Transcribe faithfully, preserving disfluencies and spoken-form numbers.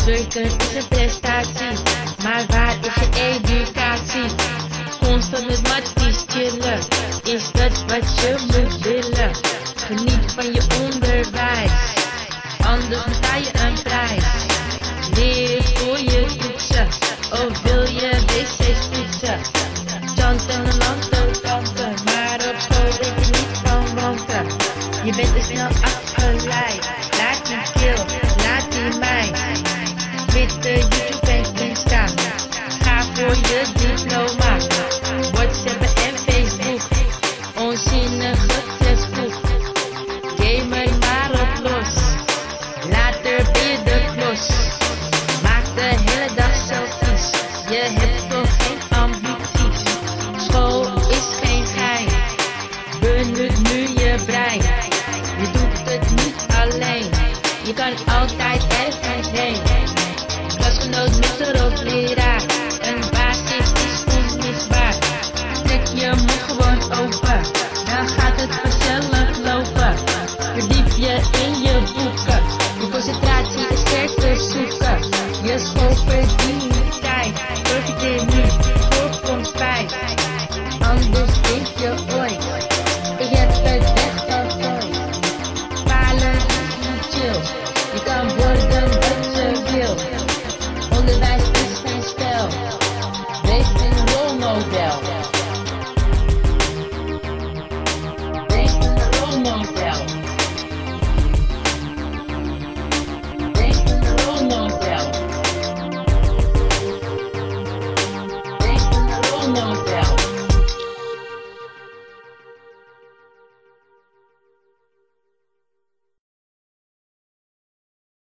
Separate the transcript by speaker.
Speaker 1: Drukte is een prestatie, maar waar is je educatie? Constant met matties chillen, is dat wat je moet willen? Geniet van je onderwijs, anders betaal je een prijs. Leer voor je toetsen, of wil je wc's poetsen? Chanten en lanten, kanten, maar op school weet je niet van wanten. Je bent er snel achter.